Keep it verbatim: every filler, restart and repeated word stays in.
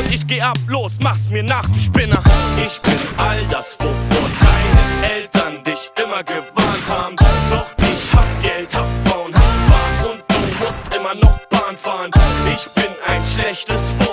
und ich geh ab, los, mach's mir nach, du Spinner. Ich bin all das, wovon deine Eltern dich immer gewarnt haben. Doch ich hab Geld, hab Frauen, hab Spaß und du musst immer noch Bahn fahren. Ich bin ein schlechtes Vorbild.